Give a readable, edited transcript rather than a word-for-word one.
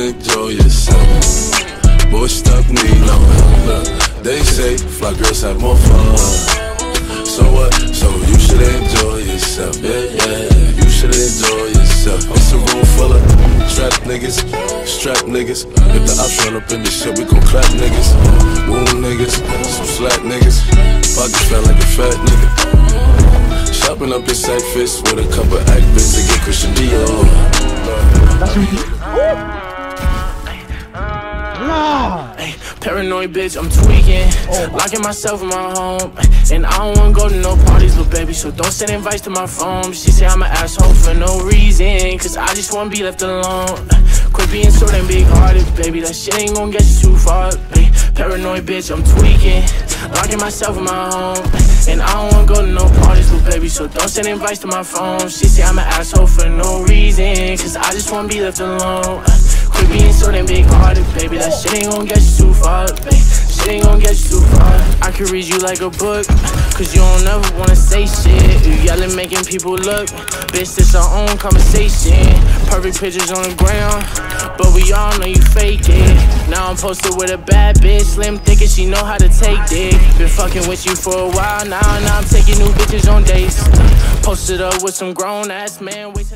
enjoy yourself. Boy, stuck me, no. They say fly girls have more fun. So what? So you should enjoy yourself. Yeah, you should enjoy yourself. It's a room full of strapped niggas. If the ops run up in this shit, we gon' clap niggas. Wound niggas, some slack niggas. Pockets felt like a fat nigga. Shopping up in sack fists with a couple actors to get Christian Dior. Paranoid bitch, I'm tweaking, locking myself in my home. And I don't wanna go to no parties, little baby, so don't send invites to my phone. She say I'm an asshole for no reason, cause I just wanna be left alone. Quit being so damn big-hearted, baby, that shit ain't gon' get you too far. Paranoid bitch, I'm tweaking, locking myself in my home. And I don't wanna go to no parties, little baby, so don't send invites to my phone. She say I'm an asshole for no reason, cause I just wanna be left alone. Quit being so damn big-hearted, baby, that shit ain't gon' get you too far, baby. Shit ain't gon' get you too far. I can read you like a book, cause you don't ever wanna say shit. You yelling, making people look. Bitch, this our own conversation. Perfect pictures on the ground, but we all know you fake it. Now I'm posted with a bad bitch, slim thick and she know how to take dick. Been fucking with you for a while now I'm taking new bitches on dates. Posted up with some grown ass man.